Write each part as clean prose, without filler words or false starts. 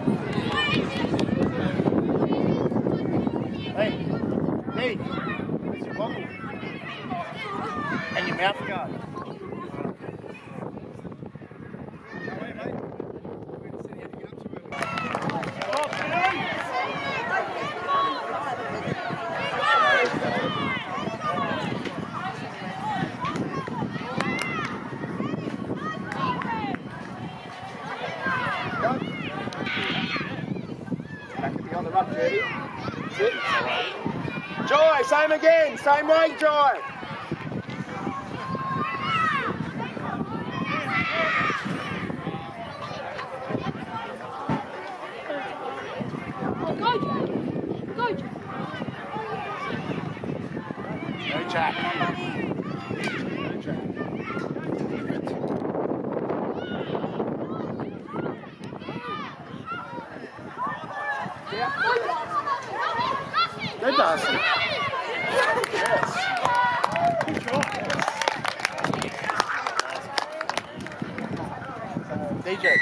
And your mouth guard. Back to be on the ruck, Gertie. Sit. Joy, same again. Same way, Joy. No Jack. No Jack. Good, Darcy. Yes. Good job. DJ.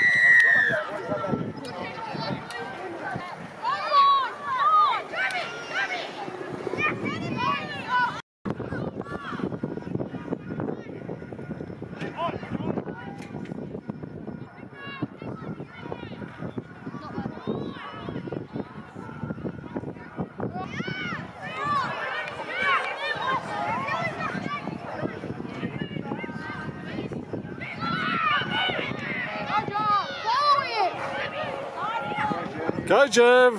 Go, Jerv!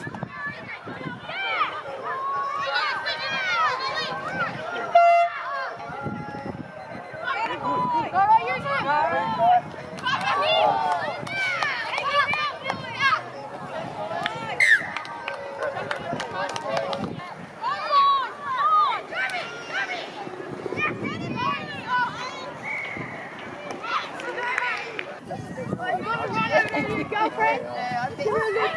Girlfriend? Yeah, I think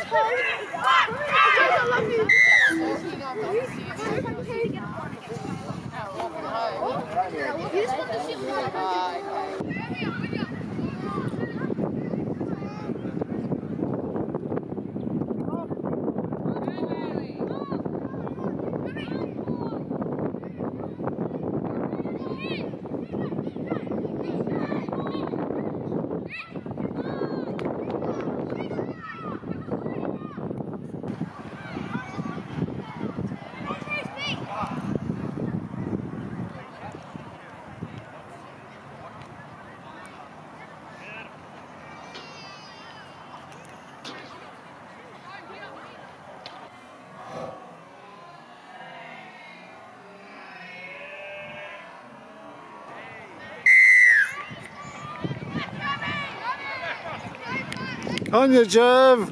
I love you. You just want to shit. On you, Jerv!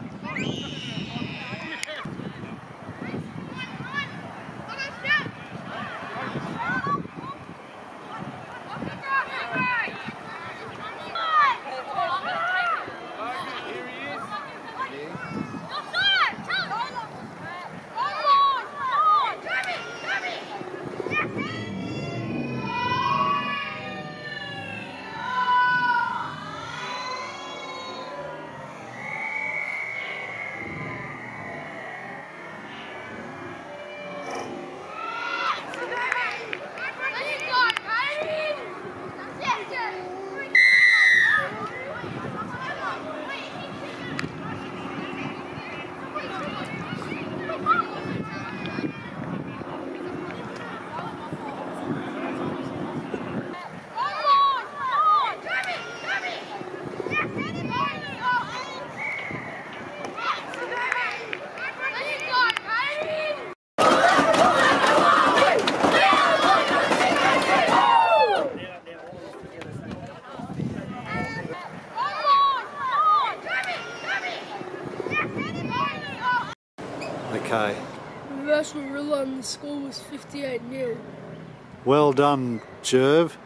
Okay. Reverse Warilla and the score was 58-0. Well done, Gerv.